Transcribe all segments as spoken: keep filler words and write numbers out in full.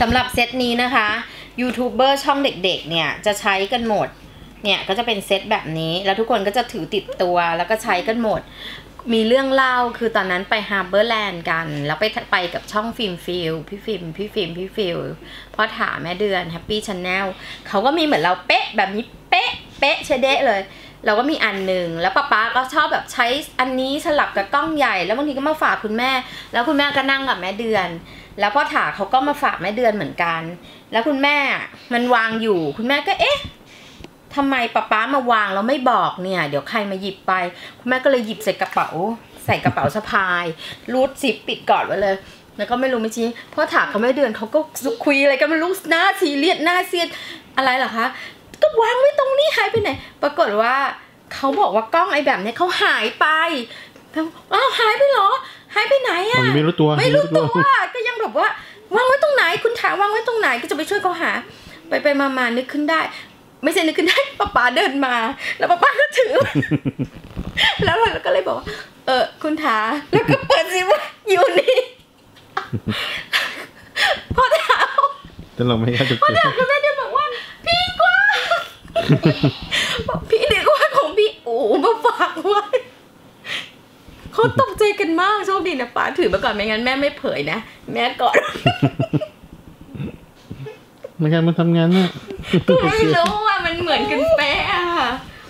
สำหรับเซตนี้นะคะยูทูบเบอร์ช่องเด็กๆเนี่ยจะใช้กันหมดเนี่ยก็จะเป็นเซตแบบนี้แล้วทุกคนก็จะถือติดตัวแล้วก็ใช้กันหมดมีเรื่องเล่าคือตอนนั้นไปฮาร์เบอร์แลนด์กันแล้วไปไปกับช่องฟิล์มฟิลพี่ฟิล์มพี่ฟิล์มพี่ฟิลพ่อถาแม่เดือนแฮปปี้ชาแนลเขาก็มีเหมือนเราเป๊ะแบบนี้เป๊ะเป๊ะเชเดะเลยเราก็มีอันหนึ่งแล้วป๊าป๊าก็ชอบแบบใช้อันนี้สลับกับกล้องใหญ่แล้วบางทีก็มาฝากคุณแม่แล้วคุณแม่ก็นั่งกับแม่เดือนแล้วพ่อถาเขาก็มาฝากแม่เดือนเหมือนกันแล้วคุณแม่มันวางอยู่คุณแม่ก็เอ๊ะทำไมป๊าป๊ามาวางแล้วไม่บอกเนี่ยเดี๋ยวใครมาหยิบไปคุณแม่ก็เลยหยิบใส่กระเป๋าใส่กระเป๋าสะพายรูดซิปปิดก่อนไว้เลยแล้วก็ไม่รู้ไม่ชี้พ่อถาเขาแม่เดือนเขาก็คุยอะไรกันไม่รู้หน้าซีเรียสหน้าเซียดอะไรเหรอคะก็วางไว้ตรงนี้หายไปไหนปรากฏว่าเขาบอกว่ากล้องไอ้แบบนี้เขาหายไปอ้าวหายไปเหรอหายไปไหนอะไม่รู้ตัวไม่รู้ตัวก็ยังแบบว่าวางไว้ตรงไหนคุณถามวางไว้ตรงไหนก็จะไปช่วยเขาหาไปไปมามานึกขึ้นได้ไม่ใช่นึกขึ้นได้ป้าป๋าเดินมาแล้วป้าป๋าก็ถือแล้วเราก็เลยบอกว่าเออคุณถาแล้วก็เปิดซิว่าอยู่นี่พอถามจะลงไม่ได้จะพอถามคุณแม่เดี๋ยวบอกว่าพี่กว่าพี่เด็กว่าของพี่โอ้มาฝากไว้เขาตกใจกันมากโชคดีนะป้าถือมาก่อนไม่งั้นแม่ไม่เผยนะแม่ก่อนไม่ใช่มันทำงานนะไม่รู้ว่ามันเหมือนกันแป๊ะค่ะ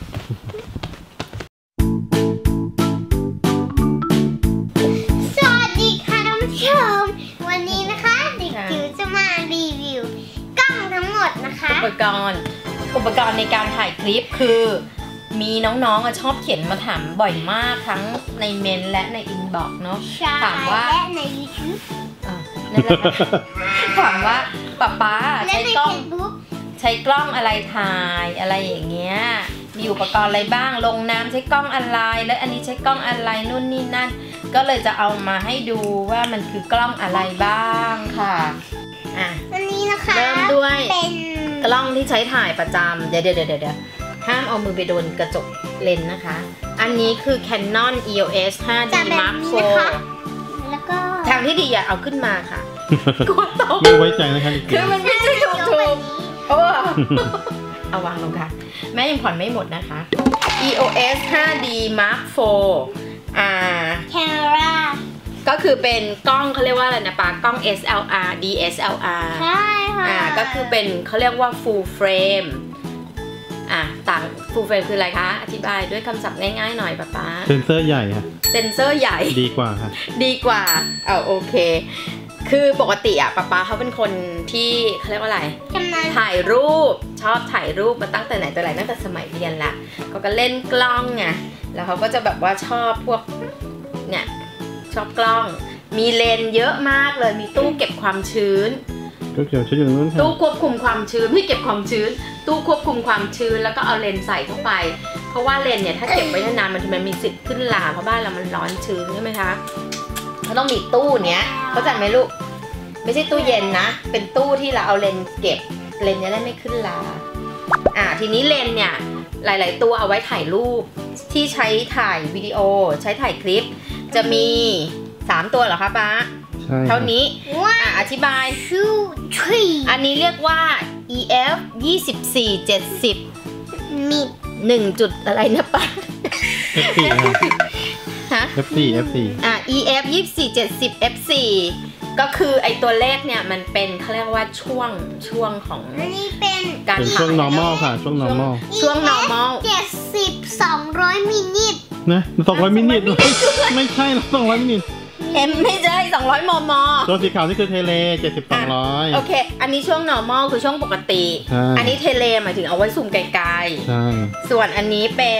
สวัสดีค่ะท่านผู้ชมวันนี้นะคะเด็กจิ๋วจะมารีวิวกล้องทั้งหมดนะคะอุปกรณ์อุปกรณ์ในการถ่ายคลิปคือมีน้องๆชอบเขียนมาถามบ่อยมากทั้งในเมนและในอินบ็อกซ์เนาะถามว่าและใน ยูทูบนั่นแหละถามว่าป๊าป๊าใช้กล้องใช้กล้องอะไรถ่ายอะไรอย่างเงี้ยมีอุปกรณ์อะไรบ้างลงน้ำใช้กล้องอะไรแล้วอันนี้ใช้กล้องอะไรนู่นนี่นั่นก็เลยจะเอามาให้ดูว่ามันคือกล้องอะไรบ้างค่ะอ่ะอันนี้นะคะเริ่มด้วยกล้องที่ใช้ถ่ายประจำเดี๋ยวเดี๋ยวเดี๋ยวห้ามเอามือไปโดนกระจกเลนส์นะคะอันนี้คือ Canon อี โอ เอส ไฟว์ ดี มาร์ค โฟร์แล้วก็ทางที่ดีอย่าเอาขึ้นมาค่ะกลัวตกไม่ไว้ใจนะคะคือมันไม่ใช่ถูกถูกโอ้เอาวางลงค่ะแม่ยังผ่อนไม่หมดนะคะ อี โอ เอส ไฟว์ ดี มาร์ค โฟร์ อ่า camera ก็คือเป็นกล้องเขาเรียกว่าอะไรนะปากล้อง เอส แอล อาร์ ดี เอส แอล อาร์ใช่ค่ะอ่าก็คือเป็นเขาเรียกว่า full frame อ่ะต่าง full frame คืออะไรคะอธิบายด้วยคำศัพท์ง่ายๆหน่อยป๊าป๊าเซนเซอร์ใหญ่ค่ะเซนเซอร์ใหญ่ดีกว่าค่ะดีกว่าเอาโอเคคือปกติอะป๊าป๊าเขาเป็นคนที่เขาเรียกว่าอะไรถ่ายรูปชอบถ่ายรูปมาตั้งแต่ไหนแต่ไรตั้งแต่สมัยเรียนละเขาก็เล่นกล้องไงแล้วเขาก็จะแบบว่าชอบพวกเนี่ยชอบกล้องมีเลนเยอะมากเลยมีตู้เก็บความชื้นตู้เก็บชื้นอย่างนู้นตู้ควบคุมความชื้นไม่เก็บความชื้นตู้ควบคุมความชื้นแล้วก็เอาเลนใส่เข้าไปเพราะว่าเลนเนี่ยถ้าเก็บไว้นานๆมันจะมีสิทธิ์ขึ้นลาเพราะบ้านเรามันร้อนชื้นใช่ไหมคะเขาต้องมีตู้เนี้ยเข้าใจไหมลูกไม่ใช่ตู้เย็นนะเป็นตู้ที่เราเอาเลนเก็บเลนจะได้ไม่ขึ้นลาอ่าทีนี้เลนเนี่ยหลายๆตัวเอาไว้ถ่ายรูปที่ใช้ถ่ายวิดีโอใช้ถ่ายคลิปจะมีสามตัวเหรอคะป๊าเท่านี้อ่ะอธิบายอันนี้เรียกว่า อี เอฟ ยี่สิบสี่ เจ็ดสิบมีหนึ่งจุดอะไรนะป๊าเอฟ สี่ฮะเอฟ สี่ เอฟ สี่อ่ะ อี เอฟ ยี่สิบสี่ เจ็ดสิบ เอฟ โฟร์ ก็คือไอตัวเลขเนี่ยมันเป็นเขาเรียกว่าช่วงช่วงของอันนี้เป็นการถ่ายช่วง normal ค่ะช่วง normal ช่วง normal เจ็ดสิบ สองร้อยมินิทนะสองร้อยมินิทไม่ใช่หรอกสองร้อยมินิทเอ็มไม่ใช่สองร้อยมมตัวสีขาวนี่คือเทเลเจ็ดสิบ สองร้อยโอเคอันนี้ช่วง normal คือช่วงปกติอันนี้เทเลหมายถึงเอาไว้ซูมไกลๆใช่ส่วนอันนี้เป็น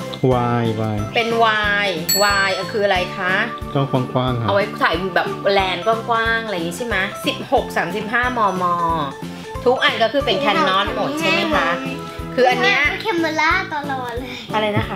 Y Y เป็น Y Y คืออะไรคะกล้องกว้างๆครับเอาไว้ถ่ายแบบแลนกว้างๆอะไรอย่างนี้ใช่ไหมสิบหก สามสิบห้ามมทุกอันก็คือเป็น Canon หมดใช่ไหมคะคืออันเนี้ย camera ตลอดเลยอะไรนะคะ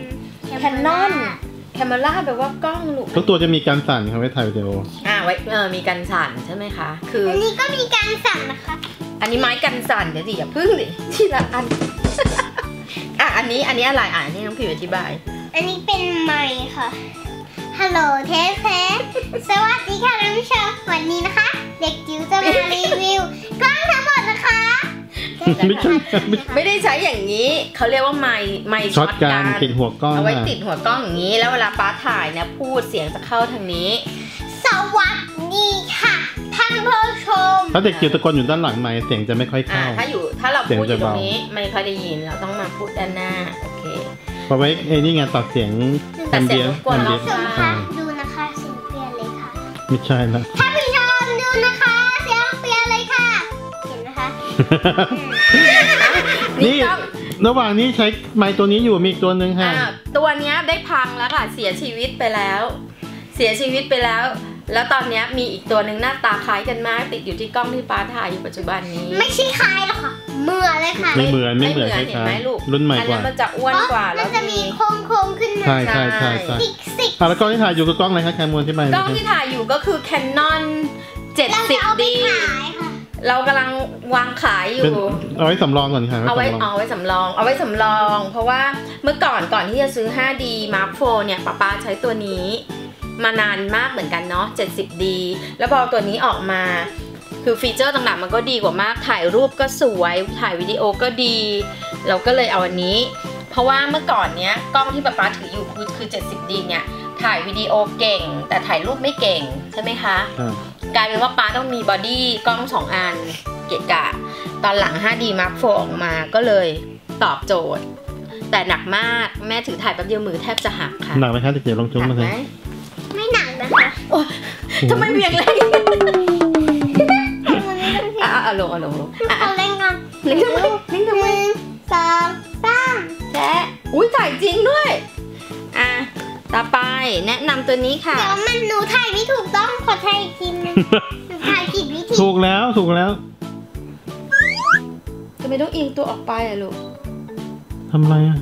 Canonแคมเมราแปลว่ากล้องลูกทุกตัวจะมีการสั่นครับไว้ถ่ายวิดีโออ่าไว้เออมีการสั่นใช่ไหมคะคืออันนี้ก็มีการสั่นนะคะอันนี้ไม้กันสั่นเดี๋ยวดิอย่าพึ่งดิทีละอันอ่ะอันนี้อันนี้อะไรอ่ะนี่น้องผิวอธิบายอันนี้เป็นไมค์ค่ะฮัลโหลเทสเทสสวัสดีค่ะท่านผู้ชมวันนี้นะคะเด็กจิ๋วจะมารีวิวไม่ใช่ไม่ไม่ได้ใช้อย่างนี้เขาเรียกว่าไมค์ไมค์ช็ช็ออตตกาการ นติดหัวกล้องเอาไว้อะติดหัวกล้องอย่างนี้ แล้วเวลาป้าถ่ายเนี่ยพูดเสียงจะเข้าทางนี้สวัสดีค่ะท่านผู้ชมถ้าเด็กจิ๋วตะโกนอยู่ด้านหลังไมค์เสียงจะไม่ค่อยอ่าเข้าถ้าอยู่ถ้าเราเสียงพูดอยู่จะตรเบางนี้ไม่ค่อยได้ยินเราต้องมาพูดด้านหน้าโอเคเพราะไว้ไอ้นี่ไงตัดเสียงตัดเสียงรบกวนแอมเราเบียผู้ชมคะดูนะคะเสียงเปลี่ยนเลยค่ะไม่ใช่ละท่านผู้ชมดูนะคะเสียงเปลี่ยนเลยค่ะ เห็นนะคะนี่ต้องระหว่างนี้ใช้ไมค์ตัวนี้อยู่มีอีกตัวหนึ่งค่ะอ่าตัวเนี้ยได้พังแล้วค่ะเสียชีวิตไปแล้ว เสียชีวิตไปแล้ว แล้วตอนเนี้ยมีอีกตัวหนึ่งหน้าตาคล้ายกันมากติดอยู่ที่กล้องที่ป้าถ่ายอยู่ปัจจุบันนี้ไม่ใช่คล้ายหรอกค่ะเหมือนเลยค่ะไม่เหมือนไม่เหมือนคเห็นล้าไหมยลูกๆรุ่นใหม่อันกนั้ว่านมันจะอ้วนกว่ามัแล้นวจะมีโค้งๆขึ้นมาใช่ใช่ใช่ใช่ซิกซิกอ่ะแล้วกล้องที่ถ่ายอยู่คือกล้องอะไรคะแคมอนที่ใบกล้องที่ถ่ายอยู่ก็คือ Canon เราจะเอาไปเจ็ดสิบ ดีขายค่ะเรากำลังวางขายอเป็นยู่เอาไว้สำรองก่อนค่ะเอาไว้สำรองเอาไว้สำรอง เอาไว้สำรอง เพราะว่าเมื่อก่อนก่อนที่จะซื้อ ไฟว์ดี Mark โฟร์ เนี่ยป๊าป๊าใช้ตัวนี้มานานมากเหมือนกันเนาะ เจ็ดสิบ ดี แล้วพอตัวนี้ออกมา คือฟีเจอร์ต่างๆมันก็ดีกว่ามาก ถ่ายรูปก็สวย ถ่ายวิดีโอก็ดี เราก็เลยเอาอันนี้ เพราะว่าเมื่อก่อนเนี้ยกล้องที่ป๊าป๊าถืออยู่คือคือ เจ็ดสิบ ดี เนี่ย ถ่ายวิดีโอเก่ง แต่ถ่ายรูปไม่เก่งใช่ไหมคะอ่ากลายเป็นว่าป้าต้องมีบอดี้กล้องสองอันเกะกะ ตอนหลัง ไฟว์ดี Mark โฟร์ ออกมาก็เลยตอบโจทย์ แต่หนักมากแม่ถือถ่ายแป๊บเดียวมือแทบจะหักค่ะหนักไหมคะเด็กจิ๋วลองจุ้งหนัมาเลไหมยไม่หนักนะคะโอ๊ยทำไมเวียงแรงมันไม่ต้องอ่ะอ่ะเอาลงเอาลงลงอ่ะเอาเล่นกันเล่นทำไมเล่นทำไมหนึ่งสองสามแจ๊ะอุ้ยถ่ายจริงด้วยอ่ะต่อไปแนะนำตัวนี้ค่ะเดี๋ยวมันหนูถ่ายไม่ถูกต้องขอถ่ายอีกทีนึงหนูถ่ายผิดวิธีถูกแล้วถูกแล้วทำไมต้องเอียงตัวออกไปอ่ะลูกทำไรอ่ะ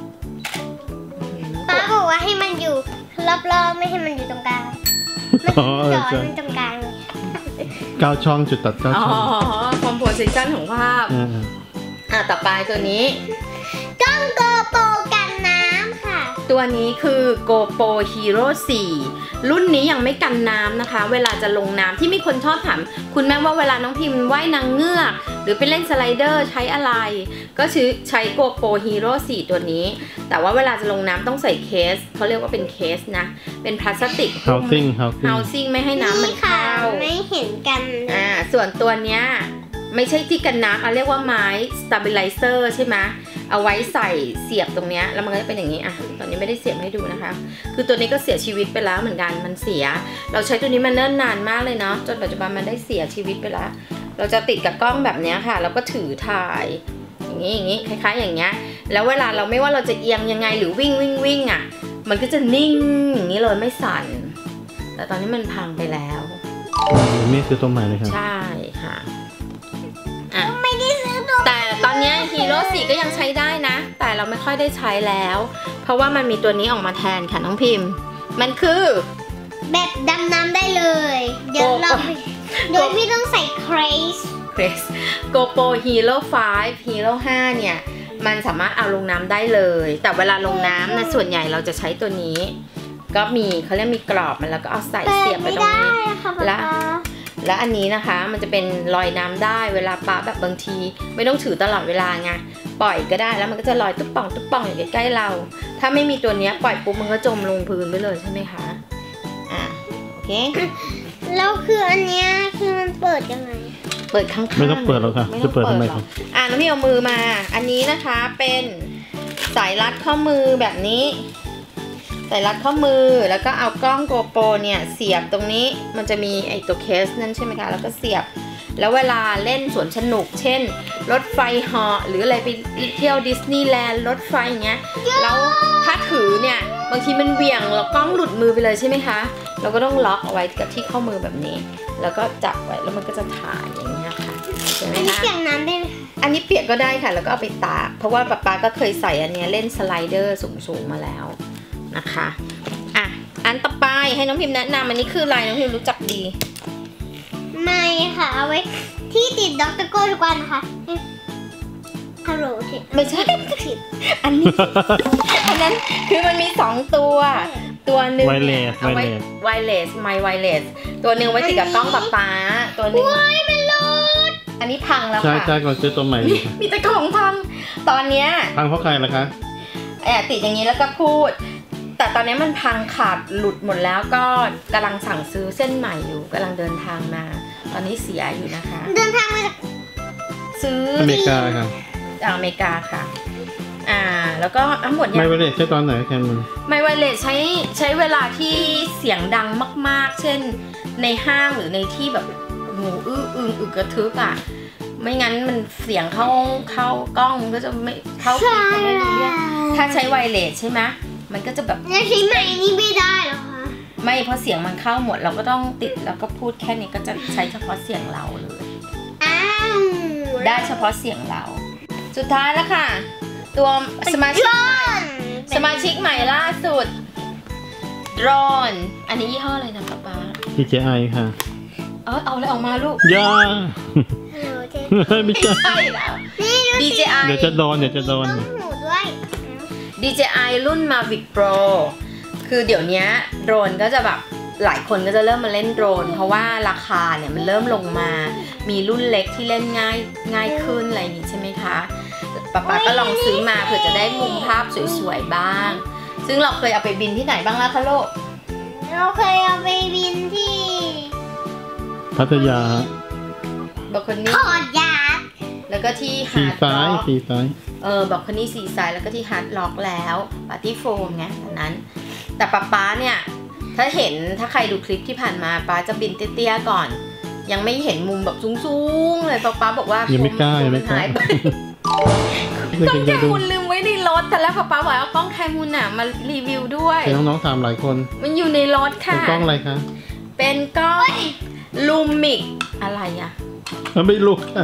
ป้าบอกว่าให้มันอยู่รอบๆไม่ให้มันอยู่ตรงกลางไม่อ๋อเอใช่อจอใช่มันตรงกลางเลยเก้าช่องจุดตัดเก้าอ๋อช่องคอมโพสิชันของภาพอ่าอ่ะต่อไปตัวนี้กล้องโกโปรกันน้ำค่ะตัวนี้คือ GoPro Hero โฟร์ รุ่นนี้ยังไม่กันน้ำนะคะ เวลาจะลงน้ำที่มีคนชอบถามคุณแม่ว่าเวลาน้องพิมพ์ว่ายนางเงือก หรือไปเล่นสไลเดอร์ใช้อะไร ก็ใช้ใช้ GoPro Hero โฟร์ ตัวนี้ แต่ว่าเวลาจะลงน้ำต้องใส่เคสเขาเรียกว่าเป็นเคสนะ เป็นพลาสติกเฮาซิ่งเฮาซิ่ง housing ไม่ให้น้ำมันค่ะเข้าไม่เห็นกันอ่าส่วนตัวเนี้ยไม่ใช่ที่กันน้ำเอาเรียกว่าไม้ stabilizer ใช่ไหมเอาไว้ใส่เสียบตรงเนี้ยแล้วมันก็จะเป็นอย่างนี้อ่ะตอนนี้ไม่ได้เสียบให้ดูนะคะ คือตัวนี้ก็เสียชีวิตไปแล้วเหมือนกันมันเสีย เราใช้ตัวนี้มาเนิ่นนานมากเลยเนาะจนปัจจุบันมันได้เสียชีวิตไปแล้ว เราจะติดกับกล้องแบบเนี้ยค่ะแล้วก็ถือถ่ายอย่างนี้อย่างนี้คล้ายๆอย่างเงี้ยแล้วเวลาเราไม่ว่าเราจะเอียงยังไงหรือวิ่งวิ่งวิ่งอ่ะมันก็จะนิ่งอย่างนี้เลยไม่สั่นแต่ตอนนี้มันพังไปแล้วนี่คือตัวใหม่เลยครับใช่ค่ะอ่ะไม่ได้ซื้อตัวแต่ตอนนี้ฮีโร่สี่ก็ยังใช้ได้นะ แต่เราไม่ค่อยได้ใช้แล้ว เพราะว่ามันมีตัวนี้ออกมาแทนค่ะน้องพิมพ์ มันคือแบบดำน้ำได้เลย เดี๋ยวเราไปโดยไม่ต้องใส่เครส Crest GoPro Hero ไฟว์ Hero ไฟว์ เนี่ย มันสามารถเอาลงน้ำได้เลย แต่เวลาลงน้ำนะส่วนใหญ่เราจะใช้ตัวนี้ ก็มีเขาเรียกมีกรอบมันแล้วก็เอาใส่เปิเสีดยบไปไม่ตรงได้นี้ค่ะและป๊าและอันนี้นะคะมันจะเป็นลอยน้ำได้เวลาปลาแบบบางที ไม่ต้องถือตลอดเวลาไงปล่อยก็ได้แล้วมันก็จะลอยตุ๊บป่องตุ๊บป่องอยู่ใกล้ๆเรา ถ้าไม่มีตัวเนี้ยปล่อยปุ๊บมันก็จมลงพื้นไปเลยใช่ไหมคะอ่ะโอเคแล้วคืออันเนี้ยคือมันเปิดยังไงเปิดข้างๆไม่ต้องเปิดหรอกค่ะไม่จะต้องเปิดทำไมหรครัอบ กอ่ะน้องพี่เอามือมา อันนี้นะคะเป็นสายรัดข้อมือแบบนี้สายรัดข้อมือแล้วก็เอากล้องโกโปรเนี่ยเสียบตรงนี้มันจะมีไอตัวเคสนั่นใช่ไหมคะแล้วก็เสียบ แล้วเวลาเล่นสวนสนุก เช่น รถไฟเหาะหรืออะไรไปเที่ยวดิสนีย์แลนด์รถไฟอย่างเงี้ยแล้วถ้าถือเนี่ยบางทีมันเหวี่ยงแล้วกล้องหลุดมือไปเลยใช่ไหมคะเราก็ต้องล็อกเอาไว้กับที่ข้อมือแบบนี้ แล้วก็จับไว้แล้วมันก็จะถ่ายอย่างเงี้ยค่ะเห็นไหมอันนี้คะเปียกน้ำได้ไหมอันนี้เปียกก็ได้ค่ะแล้วก็เอาไปตากเพราะว่าป๊าป๊าก็เคยใส่อันเนี้ยเล่นสไลเดอร์สูงๆมาแล้วนะคะอ่ะอันต่อไปให้น้องพิมพ์แนะนำอันนี้คืออะไรน้องพิมพ์รู้จักดีไม่ค่ะเอาไว้ที่ติดด็อกเตอร์โก้ทุกวันนะคะฮัลโหลผิดไม่ใช่ผิดอันนี้ อันนั้นคือมันมีสองตัว ตัวหนึ่ง Wireless เอาไว้ Wireless ไวเลสไมไวเลสตัวหนึ่งไว้ติดกับกล้องป๊าป๊าตัวหนึ่งโอ้ยมันหลุดออันนี้พังแล้วใช่ค่ะใช่ก่อนซื้อตัวใหม่ดีค่ะมีแต่ของพังตอนเนี้ยพังเพราะใครล่ะคะแอบติดอย่างนี้แล้วก็พูด แต่ตอนนี้มันพังขาดหลุดหมดแล้วก็กำลังสั่งซื้อเส้นใหม่อยู่กำลังเดินทางมา ตอนนี้เสียอยู่นะคะเดินทางมาจากซื้ออเมริกาค่ะจากอเมริกาค่ะ อ่า แล้วก็ทั้งหมดไม่เนี่ยไวเลสใช่ตอนไหนแคมุนไมไวเลสใช้ใช้เวลาที่เสียงดังมากๆ เช่นในห้างหรือในที่แบบหูอื้ออึงอึกกระทึกอ่ะ ไม่งั้นมันเสียงเข้าเข้ากล้องมันก็จะไม่เข้าคลิปก็ไม่รู้เรื่องถ้าใช้ไวเลสใช่ไหมมันก็จะแบบแล้วใช้ใหม่นี่ไม่ได้เหรอคะไม่เพราะเสียงมันเข้าหมดเราก็ต้องติดแล้วก็พูดแค่นี้ก็จะใช้เฉพาะเสียงเราเลยอ้าวได้เฉพาะเสียงเรา สุดท้ายแล้วค่ะ ตัวสมาชิกโดรนสมาชิกใหม่ล่าสุดโดรนอันนี้ยี่ห้ออะไรนะป๊าป๊าดี เจ ไอ ค่ะเออเอาอะไรออกมาลูกย่าฮัลโหลเจ๊ไม่ใช่ใช่แล้วนี่ดูดีสิเจ ไอเดี๋ยวจะโดนเดี๋ยวจะโดนต้องหูด้วยดี เจ ไอ รุ่น Mavic Pro คือเดี๋ยวนี้โดรนก็จะแบบหลายคนก็จะเริ่มมาเล่นโดรนเพราะว่าราคาเนี่ยมันเริ่มลงมา มีรุ่นเล็กที่เล่นง่ายง่ายขึ้นอะไรอย่างนี้ใช่ไหมคะป๊าป๊าก็ลองซื้อมาเผื่อจะได้มุมภาพสวยๆบ้าง ซึ่งเราเคยเอาไปบินที่ไหนบ้างแล้วคะลูกเราเคยเอาไปบินที่พัทยาบอกคนนี้ขอดยาร์ดแล้วก็ที่สีฮาร์ดซ้าล็ยอกสีซ้ายเออบอกคนนี้ซีไซด์แล้วก็ที่ฮาร์ดล็อกแล้วปาร์ตี้โฟมไงตอนนั้น แต่ป๊าป๊าเนี่ยถ้าเห็นถ้าใครดูคลิปที่ผ่านมาป๊าจะบินเตี้ยๆก่อน ยังไม่เห็นมุมแบบสูงๆเลยป๊าป๊าบอกว่ายังไม่กล้ายังไม่กล้าหายไปกล้องแคมูลลืมไว้ในรถแต่แล้วป๊าป๊าบอกเอากล้องแคมูลน่ะมารีวิวด้วยเห็นน้องๆถามหลายคนมันอยู่ในรถเป็นค่ะกล้องอะไรคะเป็นกล้องลูมิกอะไรอะไม่รู้ค่ะ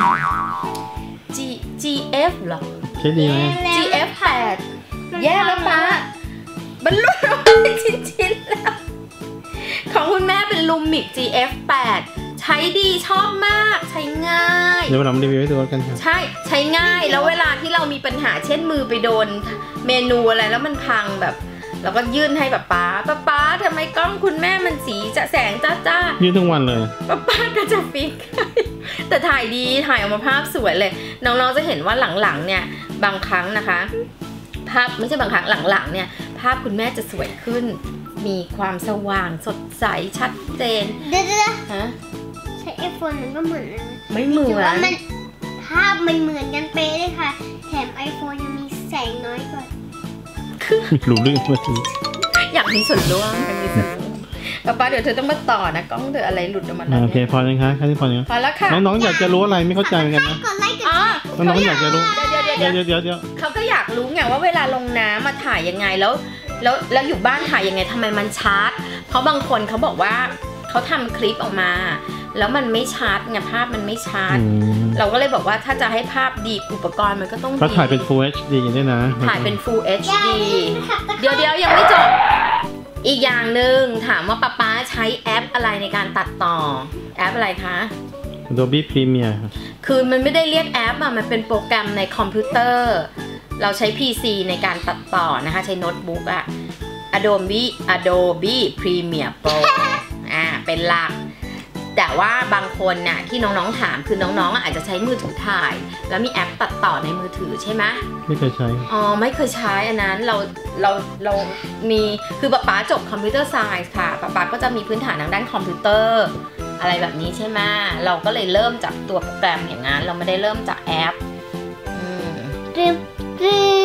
G GF เหรอใช่ดีไหมจี เอฟ แปด แย่แล้วป๊าบรรลุออกมาเป็นชิ้นๆแล้ว ของคุณแม่เป็นลูมิก จี เอฟ แปด ใช้ดีชอบมากใช้ง่ายเดี๋ยวเรารีวิวให้ดูกันค่ะใช่ใช้ง่ายแล้วเวลาที่เรามีปัญหาเช่นมือไปโดนเมนูอะไรแล้วมันพังแบบเราก็ยื่นให้ป๊าป๊าป๊าป๊าทำไมกล้องคุณแม่มันสีจะแสงจ้าจ้ายืนทั้งวันเลยป๊าป๊าก็จะฟิก แต่ถ่ายดีถ่ายออกมาภาพสวยเลย น้องๆจะเห็นว่าหลังๆเนี่ยบางครั้งนะคะ ภาพไม่ใช่บางครั้งหลังๆเนี่ยภาพคุณแม่จะสวยขึ้น มีความสว่างสดใสชัดเจนเดี๋ยวฮะๆใช้ไอโฟนมันก็เหมือนนะไม่เหมืถือว่าน มันภาพมันเหมือนกันเป๊ะเลยค่ะ แถมไอโฟนยังมีแสงน้อยกว่ารู้เรื่องมาทีอยากมีส่วนร่วมอยากมีส่วนร่วมป๊าป๊าเดี๋ยวเธอต้องมาต่อนะกล้องเธออะไรหลุดออกมาแล้วโอเคเนี่ยพอยังคะแค่นี้พอยังพอแล้วค่ะน้องๆอยากจะรู้อะไรไม่เข้าใจเหมือนกันนะกดไลค์กดอ๋อน้องๆอยากจะรู้เดี๋ยวเดี๋ยวเดี๋เดี๋ยยว วเดี๋ยวเดี๋ยวเดี๋ยวเขาก็อยากรู้ไงว่าเวลาลงน้ำมาถ่ายยังไงแล้ว แล้วแล้วอยู่บ้านถ่ายยังไงทำไมมันชาร์จเพราะบางคนเขาบอกว่าเขาทำคลิปออกมา แล้วมันไม่ชาร์จไงภาพมันไม่ชาร์จอืมเราก็เลยบอกว่าถ้าจะให้ภาพดีอุปกรณ์มันก็ต้องก็ดีถ่ายเป็น Full เอช ดี ด้วยนะถ่ายเป็น Full เอชอย่าดีลืมนะคะเดี๋ยวเดี๋ยวยังไม่จบ อีกอย่างหนึ่งถามว่าป๊าป๊าใช้แอปอะไรในการตัดต่อ แอปอะไรคะ Adobe Premiere คือมันไม่ได้เรียกแอปอะมันเป็นโปรแกรมในคอมพิวเตอร์ เราใช้ พี ซี ในการตัดต่อนะคะ ใช้โน้ตบุ๊กอะ Adobe Adobe Premiere Pro อ่า เป็นหลัก แต่ว่าบางคนน่ะที่น้องๆถามคือน้องๆอาจจะใช้มือถือถ่าย แล้วมีแอปตัดต่อในมือถือใช่ไหมไม่เคยใช้อ๋อไม่เคยใช้อันนั้นเราเราเรามีคือป๊าป๊าจบคอมพิวเตอร์ไซน์ค่ะป๊าป๊าก็จะมีพื้นฐานทางด้านคอมพิวเตอร์อะไรแบบนี้ใช่ไหมเราก็เลยเริ่มจากตัวโปรแกรมอย่างนั้นเราไม่ได้เริ่มจากแอปอืมรึบรึ